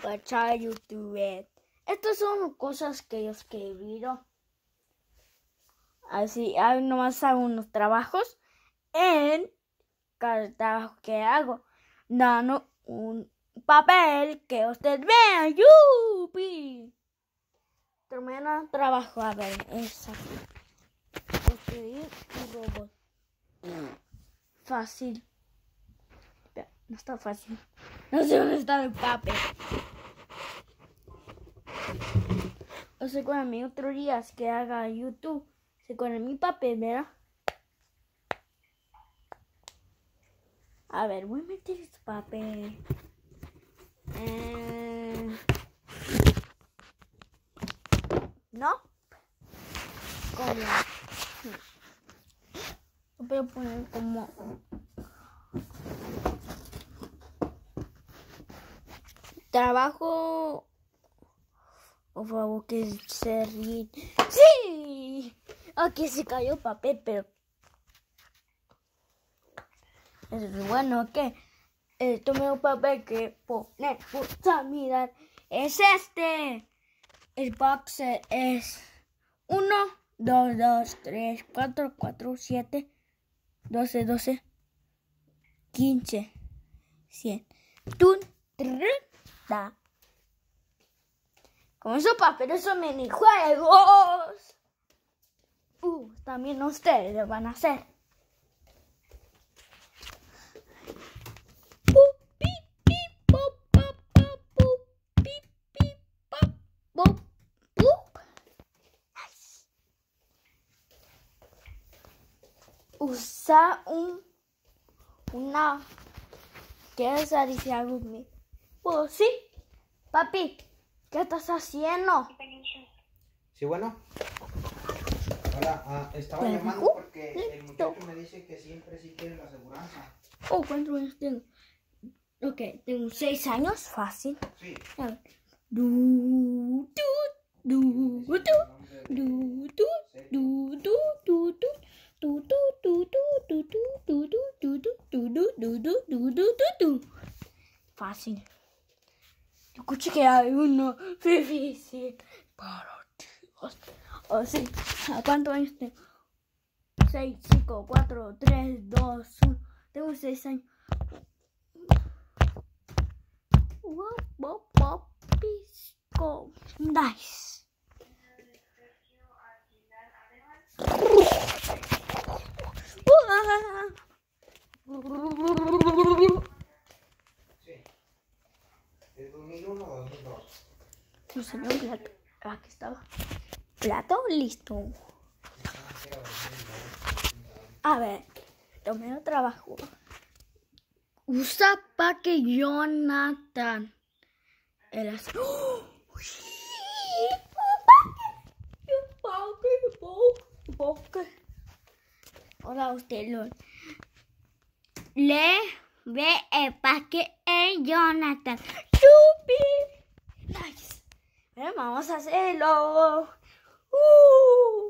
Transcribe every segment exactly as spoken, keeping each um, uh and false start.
para YouTube. Estas son cosas que yo escribí. Así, nomás hago unos trabajos en cada trabajo que hago. Dando un papel que usted vea. ¡Yupi! Termina trabajo. A ver, es aquí. Escribir un robot. Fácil. No está fácil. No sé dónde está el papel. O sea, con mi otro día que haga YouTube. O sea, con mi papel, ¿verdad? A ver, voy a meter este papel. Eh... ¿No? ¿Cómo? Voy a poner como... Trabajo... Por favor, que se ríe. ¡Sí! Aquí se cayó el papel, pero... Es bueno que... Eh, tomé un papel que poner, a mirar. Es este. El box es uno, dos, dos, tres, cuatro, cuatro, siete, doce, doce, quince, cien. Tun, treinta. Con esos papeles son minijuegos. Uh, también ustedes lo van a hacer. Usa un una ¿quieres decir algo? Pues sí, papi, ¿qué estás haciendo? Sí, bueno. Hola, uh, estaba llamando porque el muchacho me dice que siempre sí quiere la aseguranza. Oh, ¿cuántos años tengo? Ok, tengo seis años, fácil. Sí. A ver. Du, du, du, du, du, du, du, du, du, du. Du, du, du, du, du, du, du, du, du, du, du, du, du, du, du, du, du. Fácil. Yo escuché que hay uno difícil. Para Dios. Oh, sí. ¿A cuántos años tengo? seis, cinco, cuatro, tres, dos, uno. Tengo seis años. Wop, wop, wop, pisco. Nice. Sí. ¿Es dos mil uno o dos mil dos? No sé, no, plato. Aquí estaba. Plato listo. A ver, tomé el trabajo. Usa pa' que Jonathan. El as... ¡Oh! Hola, usted lo... Le ve el paque en Jonathan. ¡Chupi! Nice. Pero vamos a hacerlo. Uh.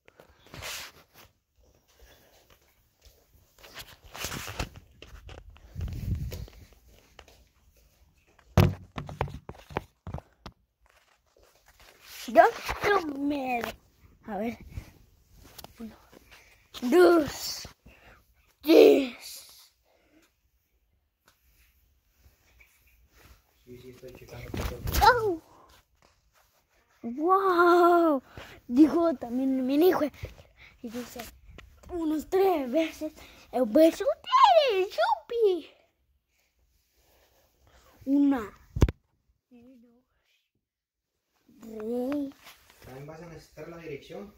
Yo comer. A ver. Uno, dos, tres. Sí, sí, estoy checando. Oh. Wow. Dijo también mi hijo. Y dice unos tres veces. El beso de Chupi. Una. Tres. ¿También vas a necesitar la dirección?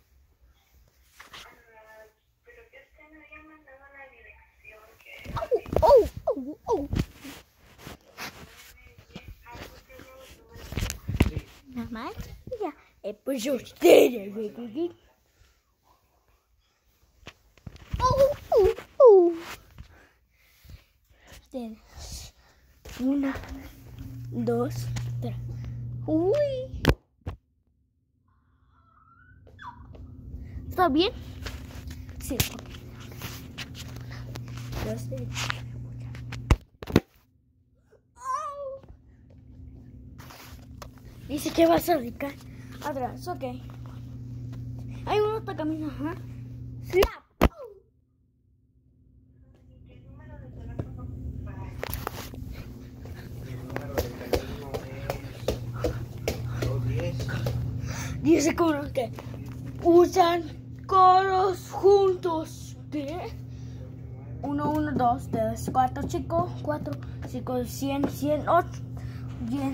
Pero que usted me había mandado la dirección que... Oh, oh, oh. Sí. Nada más. Ya. Eh, pues ustedes. Oh, oh, oh. Ustedes. Una, dos, tres. Uy. ¿Está bien? Sí. Yo sé. Oh. Dice que vas a dedicar atrás, ok. Hay uno está caminando, ajá. ¡Slap! ¿Qué número de teléfono para El número de teléfono es dos diez. Dice como que usan coros juntos. ¿Qué? uno, uno, dos, tres, cuatro, cinco, cuatro, cinco, cien, cien, ocho, diez.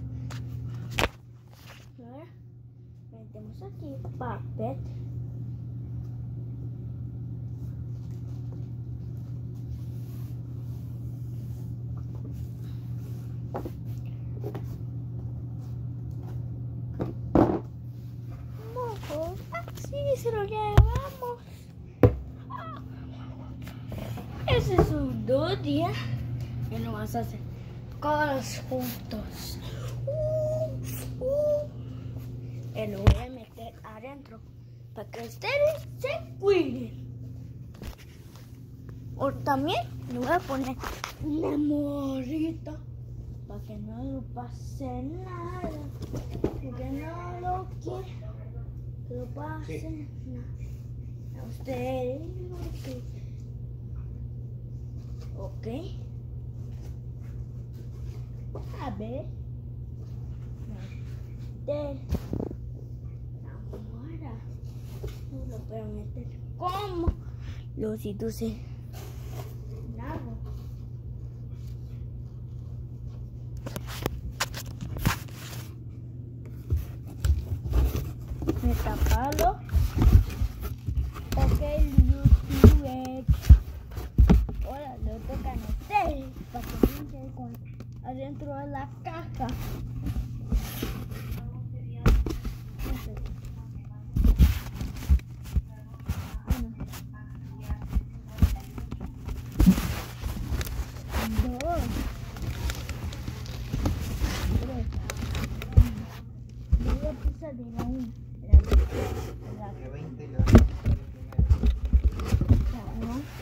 A ver, metemos aquí papel. Mojo, así se lo llevamos. Ese es un dos días y lo vas a hacer todos juntos. Uh, uh. Y lo voy a meter adentro para que ustedes se cuiden. O también le voy a poner una morrita para que no le pase nada. Porque no lo quiero que lo pase Sí. nada. A ustedes lo que ok. A ver. Meter. Ahora. No lo puedo meter. ¿Cómo? Lo si tú se. Nada. Me tapalo. Ok, YouTube. Ahora le tocan a ustedes para que piensen con adentro de la caja. Uno, dos, tres. Voy a pisar de la una. De veinte le damos el primero. ¿No?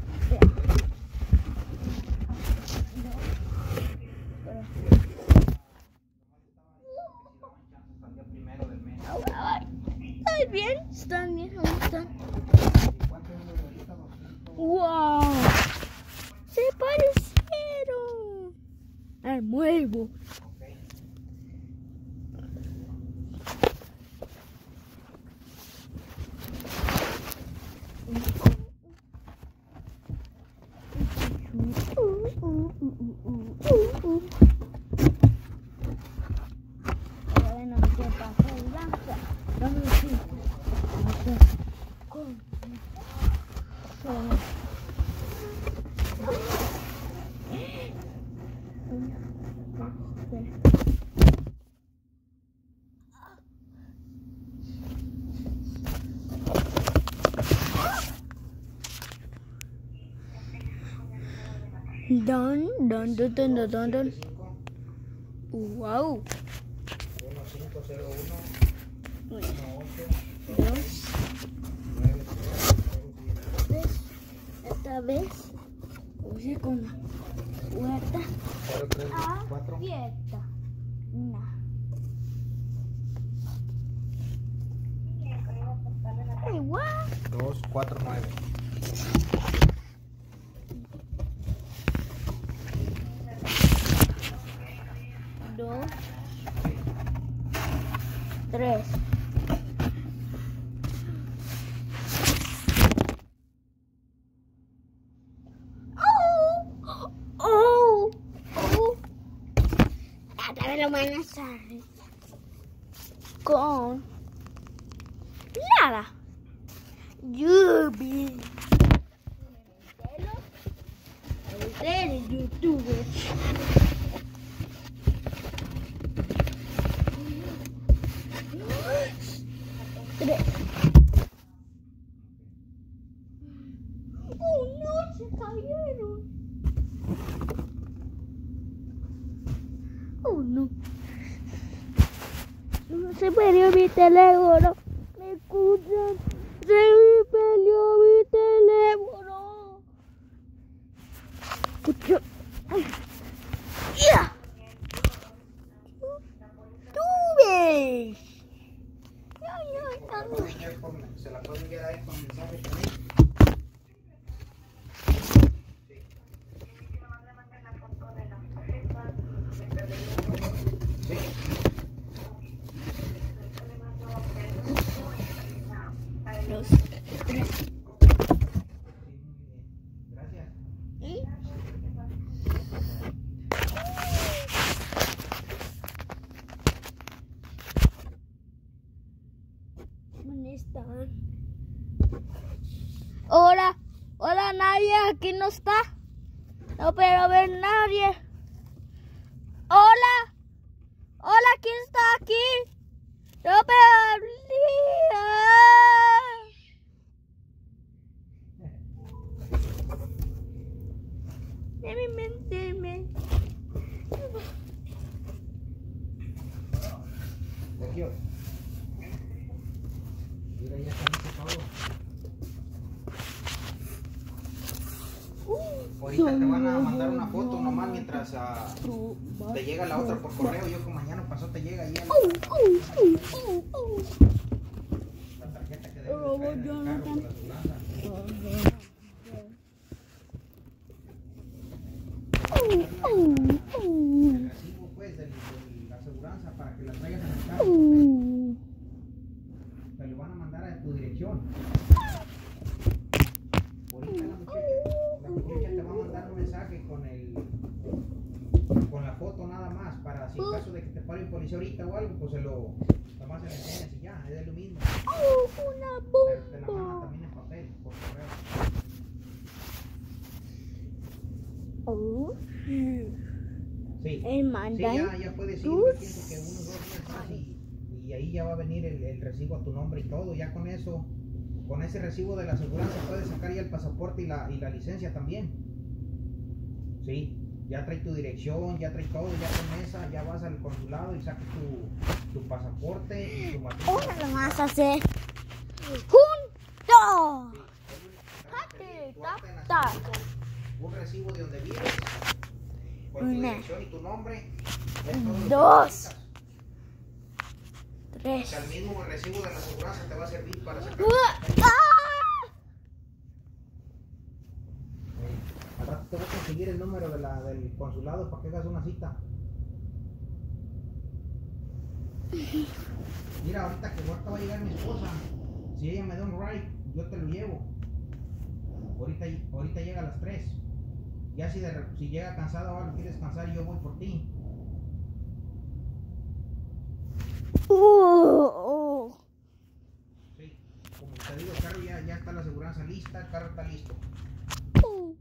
Hasta el primero del mes. Ay, bien, están bien, ¿cómo están? ¿Cuánto es lo de ahorita? doscientos. ¡Wow! ¡Se parecieron! Al nuevo. Ok. Ahora no sé pasar el lanza. Vamos a ver. Con. Don, don, don, don, don, don, don. Wow. uno cinco cero uno Uno, uno ocho dos, nueve cero tres. Esta vez puse con la puerta cero tres cuatro. abierta. No. Ay, what? dos cuatro nueve. Dos, tres. Oh, oh, oh. Ahora me lo van a hacer con nada. Lluvia. Ustedes, youtubers. Tres. Oh no, se cayeron. Oh no. No se perdió mi teléfono. Me escuchan. Se me perdió mi teléfono. Escucho. ¡Ya! Tú. Hola, hola, nadie aquí no está. No puedo ver nadie. Hola, hola, ¿quién está aquí? No puedo ver. Dime, Sergio. Mira, ya está listo todo. Ahorita te van a mandar una foto nomás mientras uh, te llega la otra por correo. Yo como mañana pasó te llega ahí la tarjeta que debe de traer en el carro con la aseguranza. El recibo pues de la aseguranza para que la traigas en el carro. Te lo van a mandar a tu dirección. Ahorita la muchacha, la muchacha te va a mandar un mensaje con el con la foto nada más, para si en caso de que te pare un policía ahorita o algo, pues se lo nomás se le enseñas y ya, es lo mismo. Pero te la manda también en papel, por correo. Oh, Sí, el sí, mandan. ya, ya puedes ir, yo pienso que unos dos días más y, y ahí ya va a venir el, el recibo a tu nombre y todo, ya con eso, con ese recibo de la aseguranza puedes sacar ya el pasaporte y la, y la licencia también. Sí, ya trae tu dirección, ya trae todo, ya con esa, ya vas al consulado y sacas tu, tu pasaporte y tu matrícula. Ahora lo vas a hacer juntos. Un recibo de donde vives, con tu Una. dirección y tu nombre, es todo lo que Dos. necesitas. O Tres. sea, el mismo recibo de la aseguranza te va a servir para sacar. ¡Ah! Al rato te voy a conseguir el número de la, del consulado para que hagas una cita. Mira, ahorita que ahorita va a llegar mi esposa, si ella me da un ride, yo te lo llevo. Ahorita, ahorita llega a las tres. Ya si, de, si llega cansada o algo, quieres descansar, yo voy por ti. Uh, Sí, como te digo, el carro ya, ya está la aseguranza lista, el carro está listo. uh,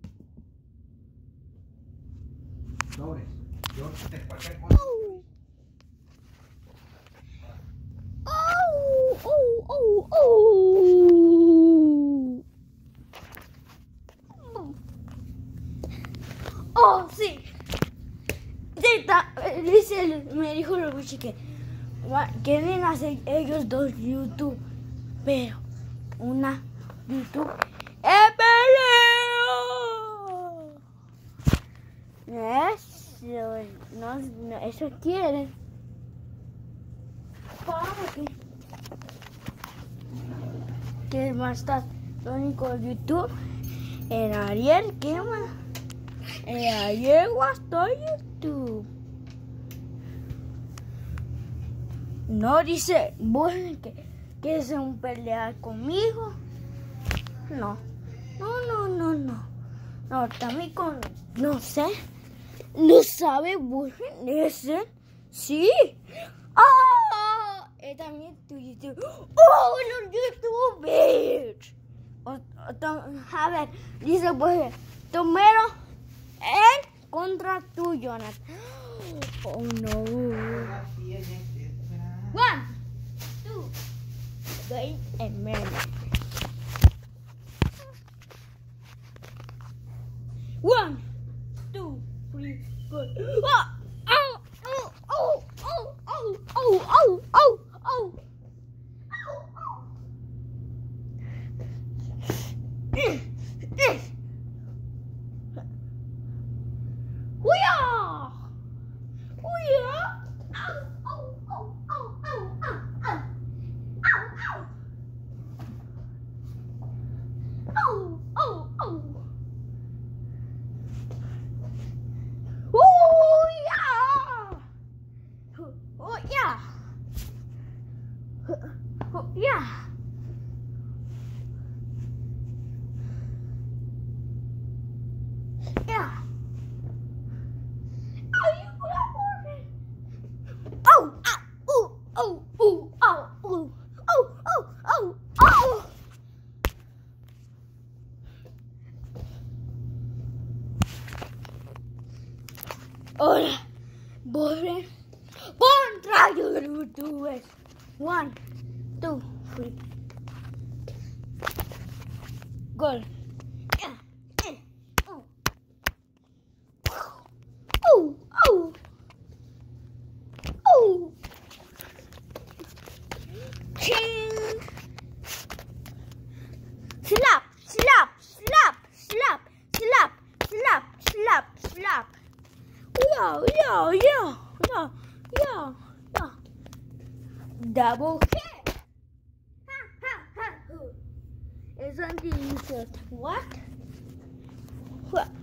Sobres. Yo te cualquier cosa. oh, oh, oh, oh. Oh, sí. Sí, ta- dice, me dijo el Luigi que va- quieren hacer ellos dos YouTube, pero una YouTube es peleo. Eso, no, no, eso quieren. ¿Para qué? ¿Qué más está? Lo único YouTube, el Ariel, ¿qué más? El Ariel hasta YouTube. No dice, bueno, que quieres un pelear conmigo. No, no, no, no, no. No, también con, no sé, no sabe, bueno, ese, sí. ¡Ah! Eh, también tu YouTube. ¡Oh, los YouTubers! O, o, to- a ver, dice, pues, Tomero en contra tú, Jonathan. Oh, no. One, two, wait a minute. One, two, three, four. Ah! Oh, oh, oh, oh, oh, oh, oh, oh, oh. Hoo-yah! Hoo-yah! Ow, ow, ow, ow, ow, ow, ow. Ow, ow. Ow, ow, ow. Hoo-yah! Hoo-yah! Hoo-yah! Yeah. Are you gonna Oh, ah, ooh, oh, ooh, oh, ooh, oh, oh, oh, oh. Ahora, borre. Pon rayo de YouTube. One, two, three. Gol. Yeah. Eh. Oh. Oh. Oh. Oh. Ching. Slap, slap, slap, slap, slap, slap, slap, slap. Yeah, yeah, yeah, yeah, yeah, yeah. Double hit. Ha, ha, ha. It's on the insert. What? What?